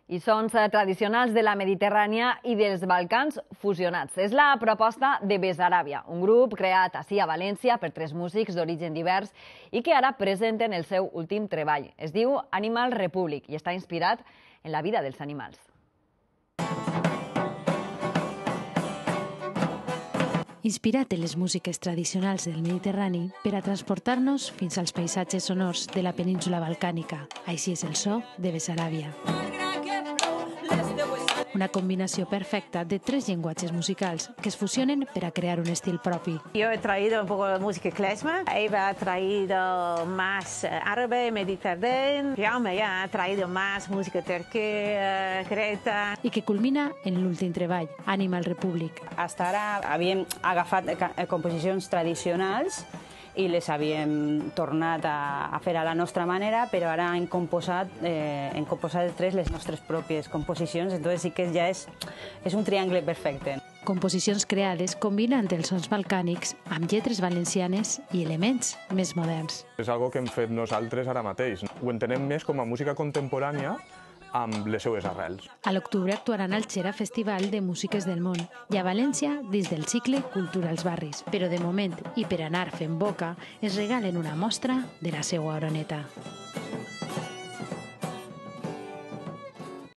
i sons tradicionals de la Mediterrània i dels Balcans fusionats. És la proposta de Bessaràbia, un grup creat ací a València per 3 músics d'origen divers i que ara presenten el seu últim treball. Es diu Animal Republic i està inspirat en la vida dels animals. Inspirat en les músiques tradicionals del Mediterrani per a transportar-nos fins als paisatges sonors de la península balcànica. Així és el so de Bessaràbia. Una combinació perfecta de 3 llenguatges musicals que es fusionen per a crear un estil propi. Yo he traído un poco de música klezmer, Eva ha traído más árabe, mediterráneo, Jaume ya ha traído más música turca, creta. I que culmina en l'últim treball, Animal Republic. Fins ara havíem agafat composicions tradicionals i les havíem tornat a fer a la nostra manera, però ara hem composat de 3 les nostres pròpies composicions, entonces sí que ja és un triangle perfecte. Composicions creades combinant els sons balcànics amb lletres valencianes i elements més moderns. És algo que hem fet nosaltres ara mateix. Ho entenem més com a música contemporània amb les seues arrels. A l'octubre actuaran al Xera Festival de Músiques del Món i a València dins del cicle Cultura als Barris. Però de moment, i per anar fent boca, es regalen una mostra de la seva oroneta.